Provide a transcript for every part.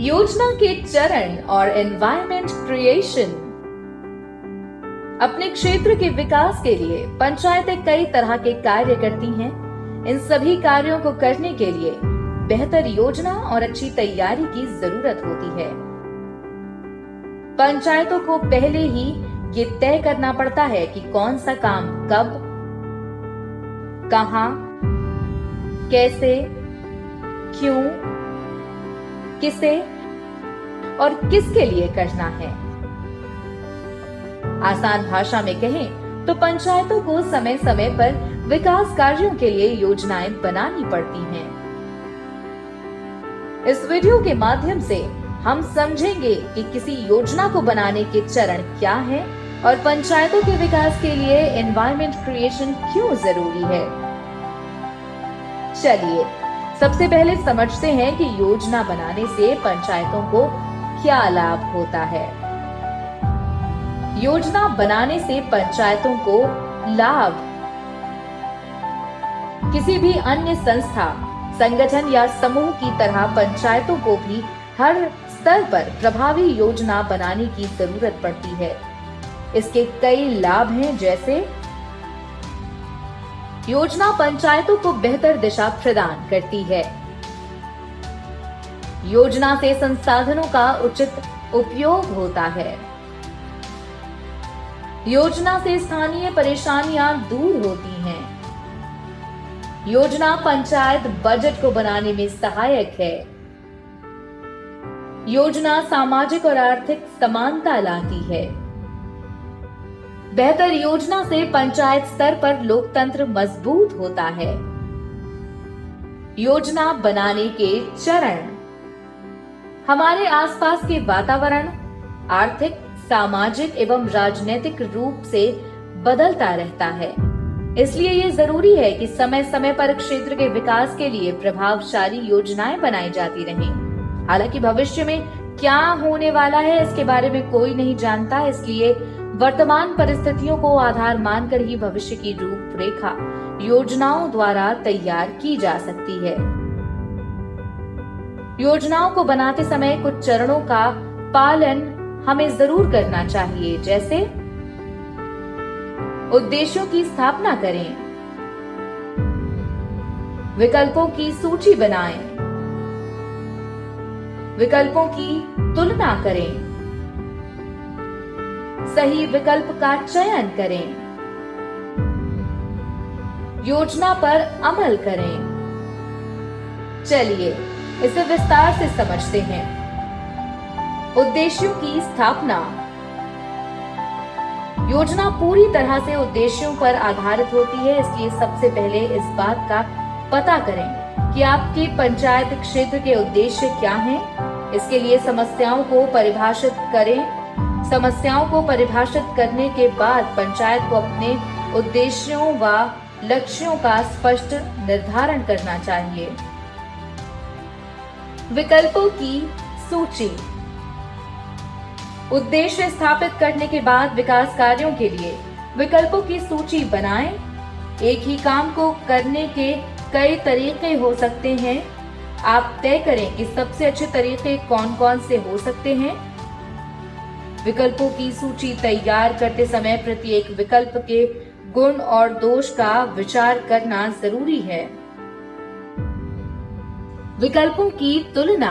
योजना के चरण और एनवायरमेंट क्रिएशन। अपने क्षेत्र के विकास के लिए पंचायतें कई तरह के कार्य करती हैं। इन सभी कार्यों को करने के लिए बेहतर योजना और अच्छी तैयारी की जरूरत होती है। पंचायतों को पहले ही ये तय करना पड़ता है कि कौन सा काम कब, कहां, कैसे, क्यों, किसे और किसके लिए करना है। आसान भाषा में कहें तो पंचायतों को समय समय पर विकास कार्यों के लिए योजनाएं बनानी पड़ती हैं। इस वीडियो के माध्यम से हम समझेंगे कि किसी योजना को बनाने के चरण क्या हैं और पंचायतों के विकास के लिए एनवायरमेंट क्रिएशन क्यों जरूरी है। चलिए सबसे पहले समझते हैं कि योजना बनाने से पंचायतों को क्या लाभ होता है। योजना बनाने से पंचायतों को लाभ। किसी भी अन्य संस्था, संगठन या समूह की तरह पंचायतों को भी हर स्तर पर प्रभावी योजना बनाने की जरूरत पड़ती है। इसके कई लाभ हैं, जैसे योजना पंचायतों को बेहतर दिशा प्रदान करती है। योजना से संसाधनों का उचित उपयोग होता है। योजना से स्थानीय परेशानियां दूर होती हैं। योजना पंचायत बजट को बनाने में सहायक है। योजना सामाजिक और आर्थिक समानता लाती है। बेहतर योजना से पंचायत स्तर पर लोकतंत्र मजबूत होता है। योजना बनाने के चरण। हमारे आसपास के वातावरण आर्थिक, सामाजिक एवं राजनीतिक रूप से बदलता रहता है। इसलिए ये जरूरी है कि समय समय पर क्षेत्र के विकास के लिए प्रभावशाली योजनाएं बनाई जाती रहें। हालांकि भविष्य में क्या होने वाला है इसके बारे में कोई नहीं जानता, इसलिए वर्तमान परिस्थितियों को आधार मानकर ही भविष्य की रूपरेखा योजनाओं द्वारा तैयार की जा सकती है। योजनाओं को बनाते समय कुछ चरणों का पालन हमें जरूर करना चाहिए, जैसे उद्देश्यों की स्थापना करें, विकल्पों की सूची बनाएं, विकल्पों की तुलना करें, सही विकल्प का चयन करें, योजना पर अमल करें। चलिए इसे विस्तार से समझते हैं। उद्देश्यों की स्थापना। योजना पूरी तरह से उद्देश्यों पर आधारित होती है, इसलिए सबसे पहले इस बात का पता करें कि आपके पंचायत क्षेत्र के उद्देश्य क्या हैं। इसके लिए समस्याओं को परिभाषित करें। समस्याओं को परिभाषित करने के बाद पंचायत को अपने उद्देश्यों व लक्ष्यों का स्पष्ट निर्धारण करना चाहिए। विकल्पों की सूची। उद्देश्य स्थापित करने के बाद विकास कार्यों के लिए विकल्पों की सूची बनाएं। एक ही काम को करने के कई तरीके हो सकते हैं। आप तय करें कि सबसे अच्छे तरीके कौन कौन से हो सकते हैं। विकल्पों की सूची तैयार करते समय प्रत्येक विकल्प के गुण और दोष का विचार करना जरूरी है। विकल्पों की तुलना।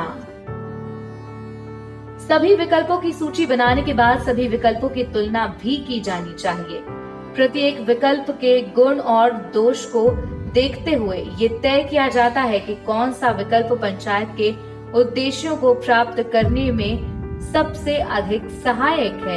सभी विकल्पों की सूची बनाने के बाद सभी विकल्पों की तुलना भी की जानी चाहिए। प्रत्येक विकल्प के गुण और दोष को देखते हुए ये तय किया जाता है कि कौन सा विकल्प पंचायत के उद्देश्यों को प्राप्त करने में सबसे अधिक सहायक है।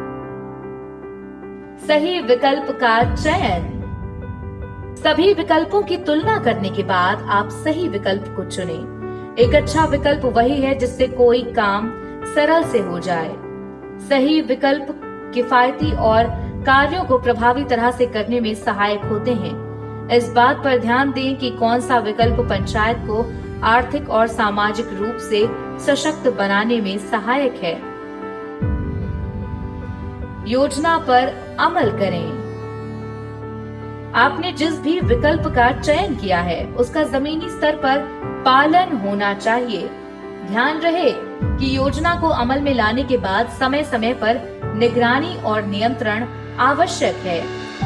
सही विकल्प का चयन। सभी विकल्पों की तुलना करने के बाद आप सही विकल्प को चुनें। एक अच्छा विकल्प वही है जिससे कोई काम सरल से हो जाए। सही विकल्प किफायती और कार्यों को प्रभावी तरह से करने में सहायक होते हैं। इस बात पर ध्यान दें कि कौन सा विकल्प पंचायत को आर्थिक और सामाजिक रूप से सशक्त बनाने में सहायक है। योजना पर अमल करें। आपने जिस भी विकल्प का चयन किया है उसका जमीनी स्तर पर पालन होना चाहिए। ध्यान रहे कि योजना को अमल में लाने के बाद समय समय पर निगरानी और नियंत्रण आवश्यक है।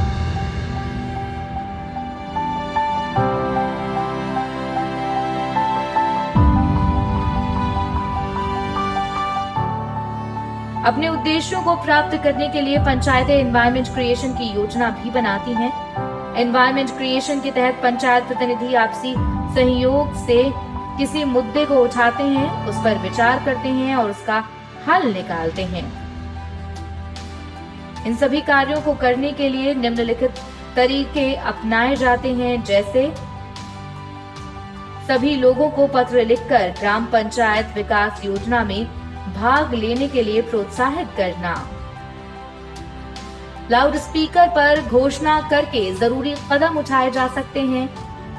अपने उद्देश्यों को प्राप्त करने के लिए पंचायतें एनवायरमेंट क्रिएशन की योजना भी बनाती हैं। एनवायरमेंट क्रिएशन के तहत पंचायत प्रतिनिधि आपसी सहयोग से किसी मुद्दे को उठाते हैं, उस पर विचार करते हैं और उसका हल निकालते हैं। इन सभी कार्यों को करने के लिए निम्नलिखित तरीके अपनाए जाते हैं, जैसे सभी लोगों को पत्र लिखकर ग्राम पंचायत विकास योजना में भाग लेने के लिए प्रोत्साहित करना, लाउड स्पीकर पर घोषणा करके जरूरी कदम उठाए जा सकते हैं,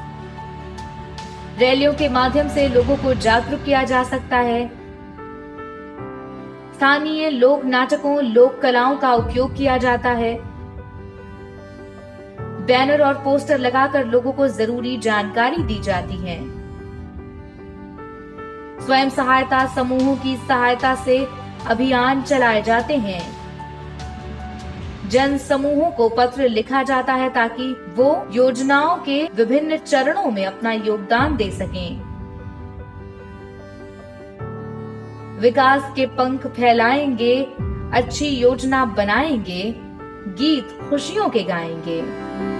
रैलियों के माध्यम से लोगों को जागरूक किया जा सकता है, स्थानीय लोक नाटकों लोक कलाओं का उपयोग किया जाता है, बैनर और पोस्टर लगाकर लोगों को जरूरी जानकारी दी जाती है, स्वयं सहायता समूहों की सहायता से अभियान चलाए जाते हैं, जन समूहों को पत्र लिखा जाता है ताकि वो योजनाओं के विभिन्न चरणों में अपना योगदान दे सकें, विकास के पंख फैलाएंगे, अच्छी योजना बनाएंगे, गीत खुशियों के गाएंगे।